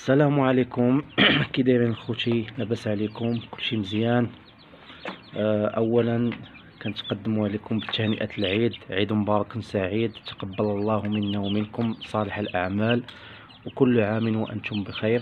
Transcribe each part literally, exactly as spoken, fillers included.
السلام عليكم. كي دايرين خوتي؟ لاباس عليكم؟ كلشي مزيان؟ آه، اولا كنتقدم عليكم بتهنئة العيد، عيد مبارك سعيد، تقبل الله منا ومنكم صالح الاعمال، وكل عام وانتم بخير.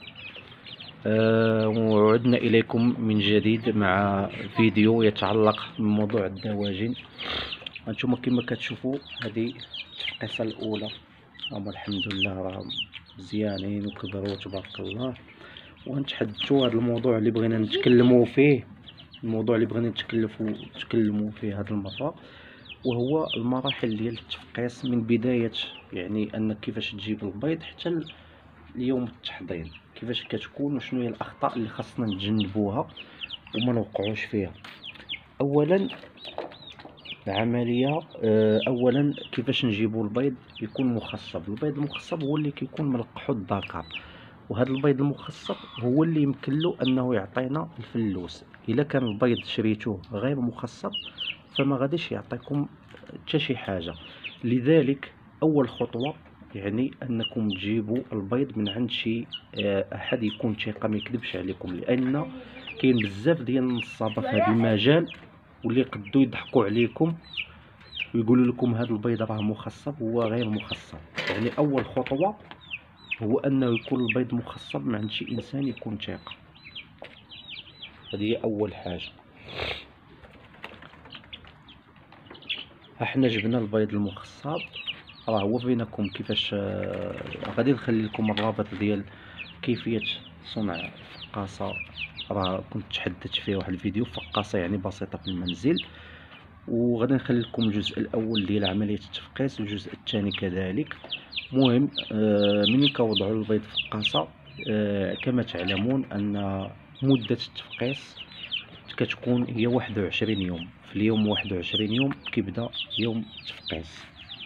آه، وعدنا اليكم من جديد مع فيديو يتعلق بموضوع الدواجن. انتم كما كتشوفوا هذه التفقيصه الاولى، هما الحمد لله راه مزيانين وكبروا تبارك الله. ونتحدثوا هذا الموضوع اللي بغينا نتكلموا فيه، الموضوع اللي بغينا نتكلفوا نتكلموا فيه هذه المره، وهو المراحل ديال التفقيس من بدايه، يعني انك كيفاش تجيب البيض حتى اليوم التحضير، كيفاش كتكون وشنو هي الاخطاء اللي خاصنا نتجنبوها وما نوقعوش فيها. اولا العمليه، آه، اولا كيفاش نجيبوا البيض يكون مخصب. البيض المخصب هو اللي كيكون من القحوط الذكر، وهذا البيض المخصب هو اللي يمكن له انه يعطينا الفلوس. الا كان البيض شريتوه غير مخصب فما غاديش يعطيكم حتى شي حاجه. لذلك اول خطوه يعني انكم تجيبوا البيض من عند شي آه، احد يكون ثقه، ما يكذبش عليكم، لان كاين بزاف ديال النصابه في هذا المجال واللي يقدوا يضحكوا عليكم ويقولوا لكم هذا البيض راه مخصب هو غير مخصب. يعني اول خطوه هو انه يكون البيض مخصب من عند شي انسان يكون ثقه، هذه هي اول حاجه. احنا جبنا البيض المخصب، راه هو بينكم كيفاش. آه، غادي نخلي لكم الرابط ديال كيفيه صنع فقاصه، راه كنت تحدثت فيه واحد الفيديو، فقاصه يعني بسيطه في المنزل. وغادي نخلي لكم الجزء الاول ديال عمليه التفقيس والجزء الثاني كذلك. مهم آه ملي كوضعوا البيض في القاصه، آه كما تعلمون ان مده التفقيس كتكون هي واحد وعشرين يوم. في اليوم واحد وعشرين يوم كيبدا يوم التفقيس.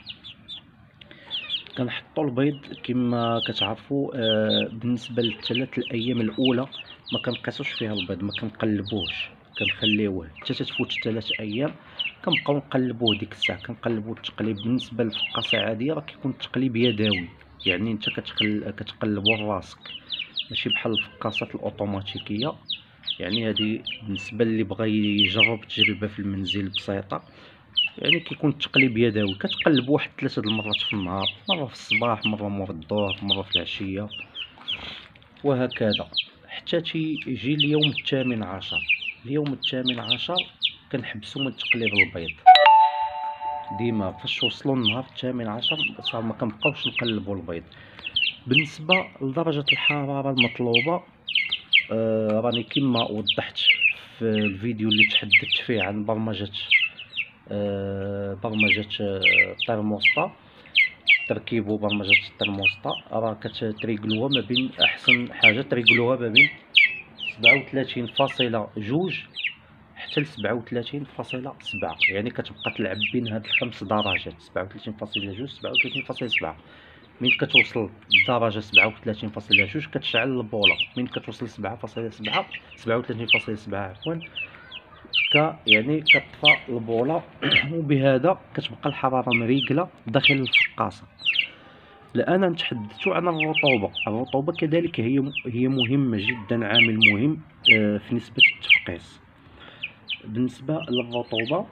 كنحطوا البيض كما كتعرفوا، آه بالنسبه للثلاث الايام الاولى ما كنقيسوش فيها البيض، ما كنقلبوهش، كنخليوه حتى تتفوت ثلاث ايام كنبقاو نقلبوه. ديك الساعه كنقلبوا التقليب. بالنسبه للفقاصه عاديه راه كيكون التقليب يدوي، يعني انت كتقل... كتقلبوا راسك، ماشي بحال الفقاصات الاوتوماتيكيه. يعني هذه بالنسبه اللي بغى يجرب تجربه في المنزل بسيطه، يعني كيكون التقليب يدوي، كتقلب واحد ثلاثه د المرات في النهار، مره في الصباح، مره مور الظهر، مره في العشيه، وهكذا حتى تيجي اليوم الثامن عشر. اليوم الثامن عشر كنحبسو من تقليب البيض. ديما فاش وصلوا النهار الثامن عشر صار ما كنبقاوش نقلبوا البيض. بالنسبه لدرجه الحراره المطلوبه، آه راني كما وضحت في الفيديو اللي تحدثت فيه عن برمجه آه برمجه آه، الترموستا، تركيب وبرمجه الترموستا. راه كتريقلوها ما بين، احسن حاجه تريقلوها ما بين سبعة وثلاثين فاصلة جوج حتى ل سبعة وثلاثين فاصلة سبعة، يعني كتبقى تلعب بين هاد الخمس درجات، سبعة وثلاثين فاصلة جوج، سبعة وثلاثين فاصلة سبعة. من كتوصل للدرجه سبعة وثلاثين فاصلة جوج كتشعل البوله، من كتوصل سبعة فاصلة سبعة، سبعة وثلاثين فاصلة سبعة عفوا، ك يعني كتطفى البوله. وبهذا كتبقى الحراره مريقله داخل الفقاصه. الان نتحدث عن الرطوبه. الرطوبه كذلك هي هي مهمه جدا، عامل مهم آه، في نسبه التفقيس. بالنسبه للرطوبه،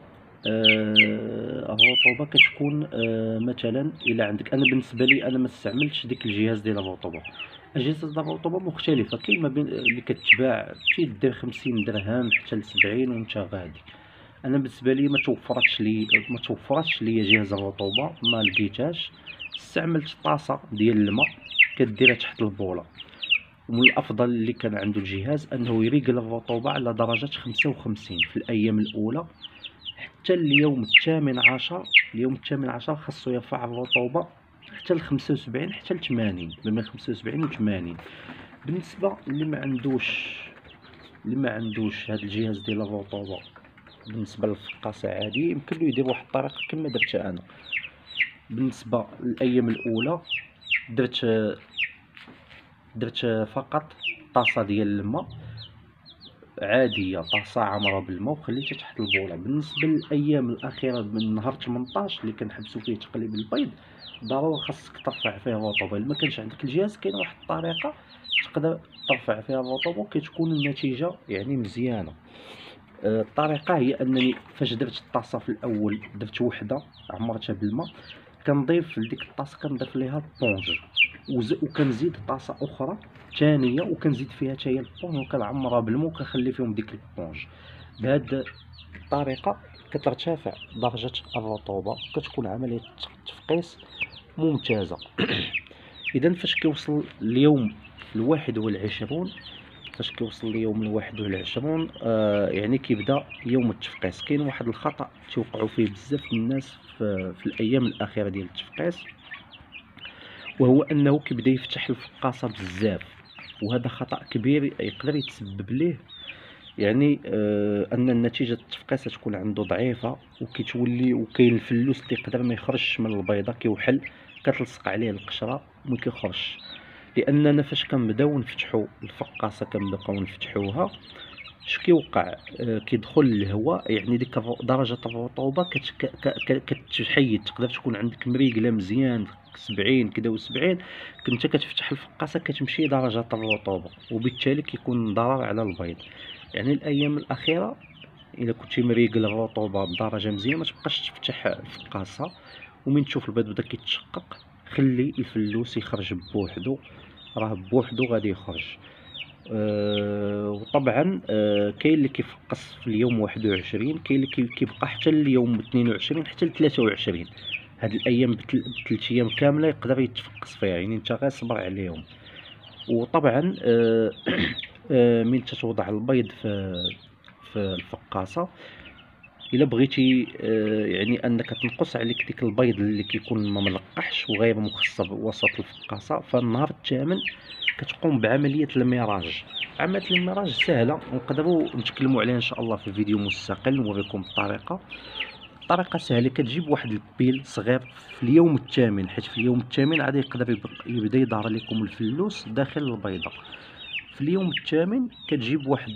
آه، الرطوبه كتكون آه، مثلا الى عندك، انا بالنسبه لي انا ما استعملتش ديك الجهاز ديال الرطوبه. اجهزه ديال الرطوبه مختلفه، كاين ما بين اللي كتباع تيدير خمسين درهم حتى ل سبعين وانت غادي. انا بالنسبه لي ما توفرتش لي ما توفرتش لي جهاز الرطوبه، ما لقيتهاش. استعملت طاسه ديال الماء كديرها تحت البوله، ومن الافضل اللي كان عنده الجهاز انه يريقل الرطوبه على درجه خمسة وخمسين في الايام الاولى حتى اليوم الثامن عشر. اليوم الثامن عشر خاصو يرفع الرطوبه حتى ل خمسة وسبعين حتى ل ثمانين، ما بين خمسة وسبعين و ثمانين. بالنسبه اللي ما عندوش اللي ما عندوش هذا الجهاز ديال الرطوبه، بالنسبه للفقاصه عادي يمكن له يدير واحد الطريقه كما درتها انا. بالنسبه للايام الاولى درت درت فقط طاسه ديال الماء، عاديه، طاسه عامره بالماء وخليتها تحت البوله. بالنسبه للايام الاخيره من نهار ثمنطاش اللي كنحبسوا فيه تقليب البيض، ضروري خاصك ترفع فيه الرطوبه. الا ما كانش عندك الجهاز كاين واحد الطريقه تقدر ترفع فيها الرطوبه وكتكون النتيجه يعني مزيانه. آه، الطريقه هي انني فاش درت الطاسه في الاول درت وحده عمرتها بالماء، كنضيف لديك الطاسه كنضيف ليها البونج وكنزيد طاسه اخرى ثانيه وكنزيد فيها حتى هي البونج وكنعمرها بالماء وكنخلي فيهم ديك البونج. بهاد الطريقه كترتفع درجه الرطوبه وكتكون عمليه التفقيس ممتازه. اذا فاش كيوصل اليوم الواحد والعشرون فاش كيوصل اليوم الواحد والعشرون آه يعني كيبدا يوم التفقيس. كاين واحد الخطا توقعوا فيه بزاف الناس في, في الايام الاخيره ديال التفقيس، وهو انه كيبدا يفتح الفقاصه بزاف، وهذا خطا كبير يقدر يتسبب ليه يعني آه ان النتيجه التفقيس تكون عنده ضعيفه وكيتولي وكاين الفلوس اللي يقدر ما يخرجش من البيضه كيوحل كتلصق عليه القشره وما كيخرجش. لاننا فاش كنبداو نفتحوا الفقاصه كنبقاو نفتحوها اش كيوقع آه كيدخل الهواء، يعني ديك درجه الرطوبه كتحيد. تقدر تكون عندك مريقله مزيان سبعين كدا وسبعين، كنت كتفتح الفقاصه كتمشي درجه الرطوبه وبالتالي كيكون ضرر على البيض. يعني الايام الاخيره الا كنتي مريقل الرطوبه بدرجه مزيانه ما تبقاش تفتح الفقاصه، ومن تشوف البيض بدا كيتشقق خلي الفلوس يخرج بوحدو، راه بوحدو غادي يخرج. أه وطبعا أه كاين اللي كيفقص في اليوم واحد وعشرين، كاين اللي كيبقى حتى اليوم اثنين وعشرين حتى ل ثلاثة وعشرين. هاد الايام بثلاث ايام كامله يقدر يتفقص فيها، يعني انت غير صبر عليهم. وطبعا أه أه من تتوضع البيض في في الفقاصه الا بغيتي آه يعني انك تنقص عليك ديك البيض اللي كيكون ما ملقحش وغير مخصب وسط الفقاصه، فالنهار الثامن كتقوم بعمليه الميراج. عمليه الميراج سهله ونقدروا نتكلموا عليها ان شاء الله في فيديو مستقل نوريكم الطريقه. الطريقه سهله، كتجيب واحد البيل صغير في اليوم الثامن، حيت في اليوم الثامن عاد يقدر يبدا يظهر لكم الفلوس داخل البيضه. في اليوم الثامن كتجيب واحد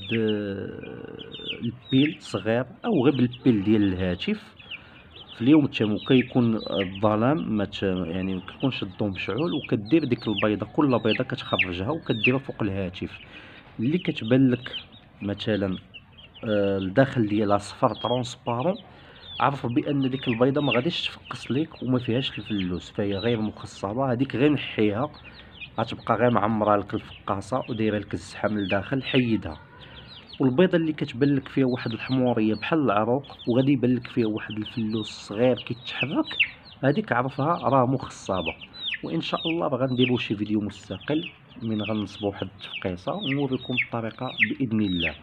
البيل صغير او غير بالبيل ديال الهاتف في اليوم الثامن، كيكون الظلام ما يعني ما كيكونش الضو مشعول، وكدير ديك البيضه كل بيضه كتخرجها وكديرها فوق الهاتف اللي كتبان لك مثلا آه الداخل ديالها صفر ترونسبارون، عرف بان ديك البيضه ما غاديش تفقس ليك وما فيهاش الفلوس، فهي غير مخصبه. هذيك غير نحيها غتبقى غير معمره لك الفقاصه ودايره لك الزحام لداخل، حيدها. والبيضه اللي كتبان لك فيها واحد الحموريه بحال العروق وغادي يبان لك فيها واحد الفلوس صغير كيتحرك، هذيك عرفها راه مخصبه. وان شاء الله غنديروا شي فيديو مستقل من غنصبوا واحد التفقيصه ونوريكم الطريقه باذن الله.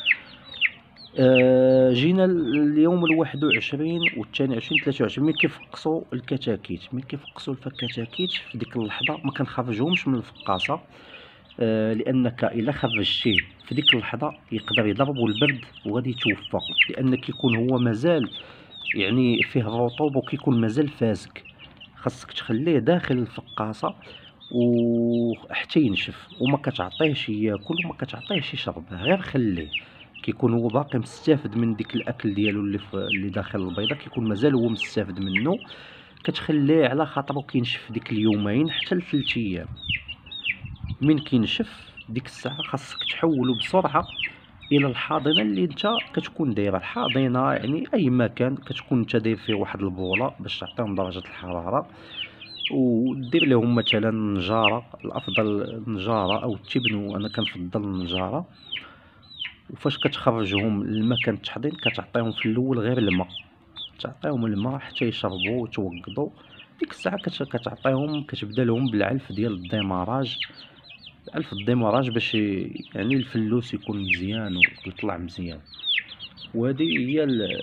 آه جينا اليوم الواحد وعشرين والثاني عشرين ثلاثة وعشرين ملي كيفقصوا الكتاكيت، ملي كيفقصوا الكتاكيت في ديك اللحظه ما كنخرجوهمش من الفقاصه، آه لانك الا خرجتيه في ديك اللحظه يقدر يضربوا البرد وغادي يتوفى، لان كيكون هو مازال يعني فيه الرطوبه وكيكون مازال فازك. خاصك تخليه داخل الفقاصه وحتى ينشف، وما كتعطيهش ياكل وما كتعطيهش يشرب، غير خليه كيكون هو باقي مستافد من ديك الاكل ديالو اللي اللي داخل البيضه، كيكون مازال هو مستافد منه. كتخليه على خاطرو كينشف ديك اليومين حتى لثلاث ايام. من كينشف ديك الساعه خاصك تحولو بسرعه الى الحاضنه اللي انت كتكون دايره. الحاضنه يعني اي مكان كتكون انت داير فيه واحد البوله باش تعطيهم درجه الحراره، ودير لهم مثلا نجاره، الافضل نجاره او التبن، انا كنفضل النجاره. وفاش كتخرجهم للمكان التحضير كتعطيهم في الاول غير الماء، تعطيهم الماء حتى يشربوا وتوقضوا. ديك الساعه كتعطيهم كتبدا لهم بالعلف ديال الديماراج، الف الديماراج باش يعني الفلوس يكون مزيان ويطلع مزيان. وهذه هي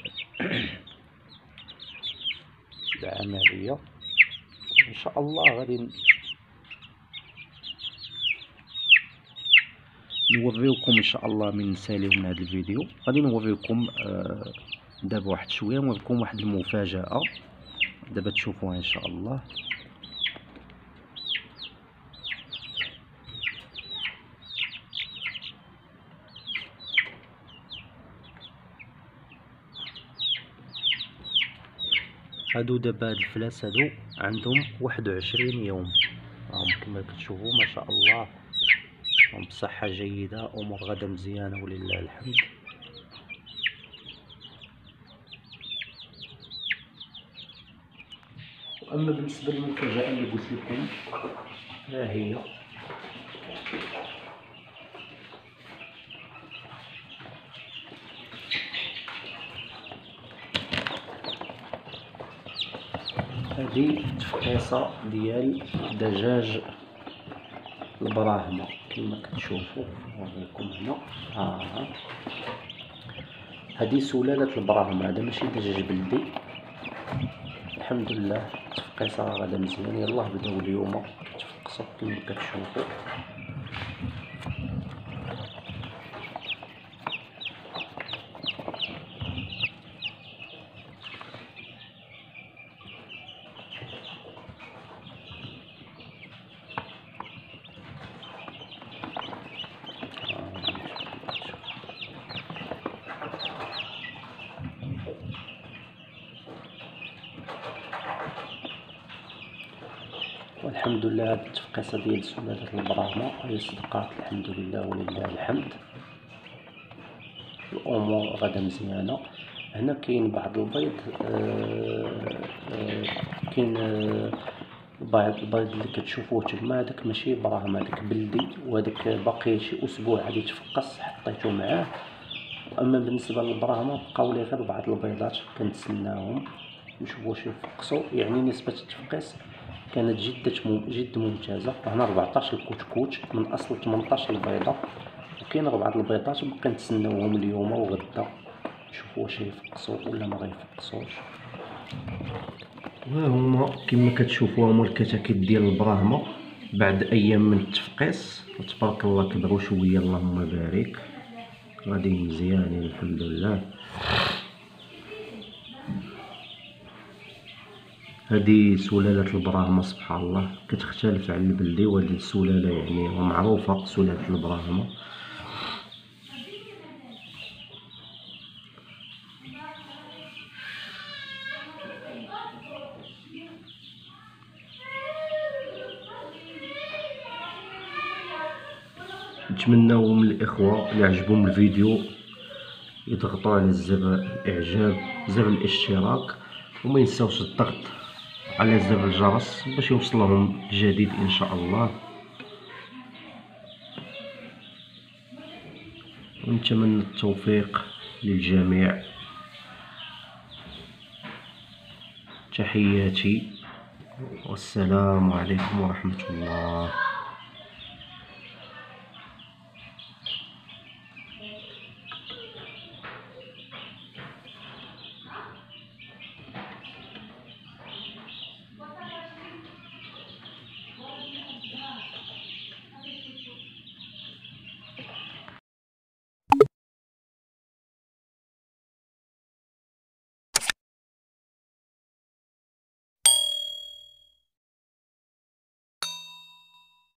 العمليه. ان شاء الله غادي نوريوكم ان شاء الله من نساليو من هذا الفيديو. غادي نوريوكم آه دابا واحد شويه نوريكم واحد المفاجاه دابا تشوفوها ان شاء الله. هادو دابا هاد الفلاس هادو عندهم واحد وعشرين يوم، راهم كما كتشوفوا ما شاء الله راهم بصحة جيدة، امور غدا مزيانة ولله الحمد. واما بالنسبة للمفاجأة اللي قلت لكم ها هي، هذه تفقيصة ديال دجاج البراهمة كما كتشوفوا، نوريكم هنا. ها هذه سلالة البراهمة، هذا ماشي دجاج بلدي. الحمد لله التفقيصة غادا مزيان، يلاه بداو اليوم كيتفقسوا كما كتشوفوا. والحمد لله هاد التفقيصة ديال سلالة البراهمة هي صدقات الحمد لله ولله الحمد، الأمور غدا مزيانة. هنا كاين بعض البيض، آه آه كاين آه بعض البيض اللي كتشوفوه تما هذاك ماشي براهمة، هذاك بلدي، وهذاك باقي شي أسبوع غادي يتفقس حطيتو معاه. وأما بالنسبة للبراهمة بقاو لي غير بعض البيضات كنتسناهم نشوفو واش يفقسو، يعني نسبة التفقيس كانت جد جد ممتازة. هنا أربعطاش الكتكوت من أصل ثمنطاش البيضة، وكاين بعض البيضات باقي نتسناوهم اليوم وغدا نشوفو واش يفقسو ولا ما غيفقسوش. وها هما كما كتشوفوا هما الكتاكيت ديال البراهمة بعد أيام من التفقيس، وتبارك الله كبروا شوية اللهم بارك، غادي مزيانين الحمد لله. هذه سلالة البراهمة سبحان الله كتختلف على البلدي، وهذه السلالة يعني معروفة سلالة البراهمة. نتمناو من الاخوة اللي عجبهم الفيديو يضغطوا على زر الاعجاب، زر الاشتراك، وما ينساوش الضغط على زر الجرس باش يوصلهم الجديد ان شاء الله. ونتمنى التوفيق للجميع. تحياتي والسلام عليكم ورحمة الله.